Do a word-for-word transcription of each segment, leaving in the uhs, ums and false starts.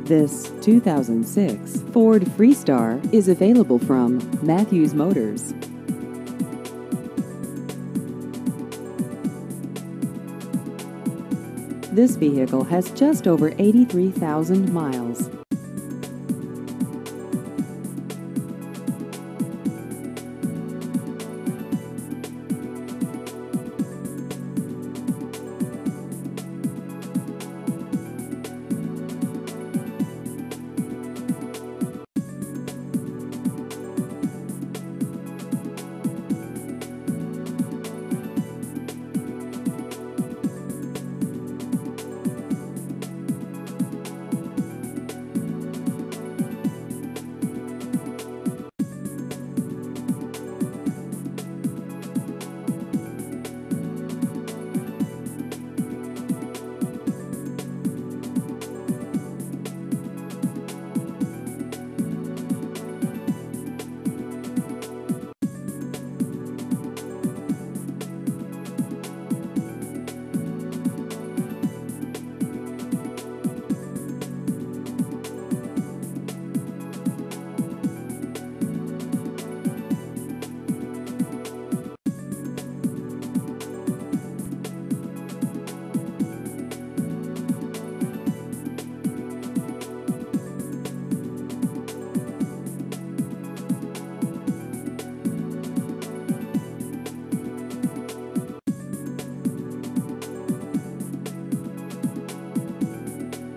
This two thousand six Ford Freestar is available from Matthews Motors. This vehicle has just over eighty-three thousand miles.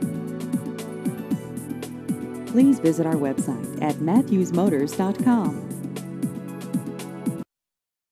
Please visit our website at matthews motors dot com.